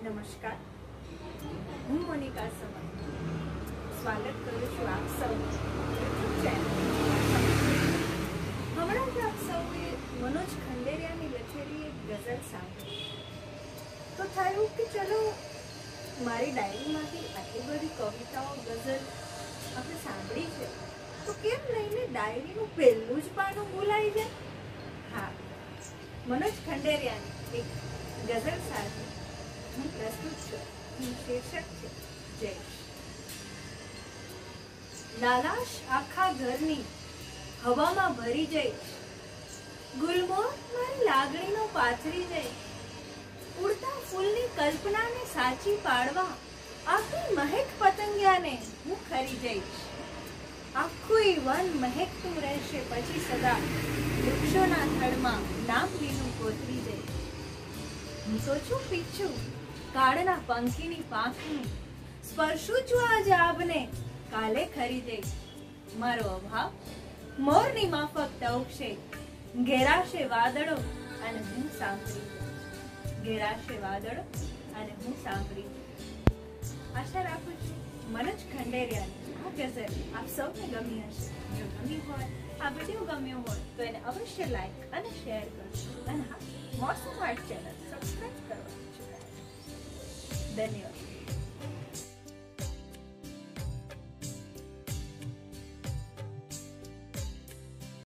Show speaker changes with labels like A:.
A: નમસ્કાર, હું મોનિકા સમા સ્વાગત કરું છું આપ સૌનું યુટ્યુબ ચેનલ. હમણાં જ આપ સૌએ મનોજ ખંડેરિયાની લખેલી એક ગઝલ સાંભળી તો થયું કે ચલો મારી ડાયરીમાંથી આટલી બધી કવિતાઓ ગઝલ આપણે સાંભળી છે તો કેમ લઈને ડાયરીનું પહેલું જ પાનું ભૂલાઈ જાય. હા, મનોજ ખંડેરિયાની એક ગઝલ સાથે હું પ્રસ્તુત છું. શીર્ષક છે જૈશ. લાલાશ આખા ઘરની હવામાં ભરી જઈશ, ગુલમોહર મારી લાગણીનો પાથરી જઈશ, ઉડતા ફૂલની કલ્પનાને સાચી પાડવા આખી મહેક પતંગિયાને હું ખરી જઈશ. આખું વન મહેકતું રહેશે પછી સદા, વૃક્ષોના થડમાં નામ લીલું કોતરી જઈશ. હું તો છું પીછું કાળના પંખીની પાંખનું, સ્પર્શું છું આજ આબને કાલે ખરી જઈશ. મારો અભાવ મોરની માફક ટવકશે, ઘેરાશે વાદળો અને હું સાંભળી જઈશ. ઘેરાશે વાદળો અને હું સાંભળી જઈશ. આશા રાખું છું મનોજ ખંડેરિયાની આ ગઝલ આપ સૌને ગમી હશે. જો ગમી હોય, આ વિડીયો ગમ્યો હોય તો એને અવશ્ય લાઈક અને શેર કરજો. અને હા, મોસમ આર્ટ ચેનલ સબસ્ક્રાઇબ કરવાનું છે. ધન્યવાદ.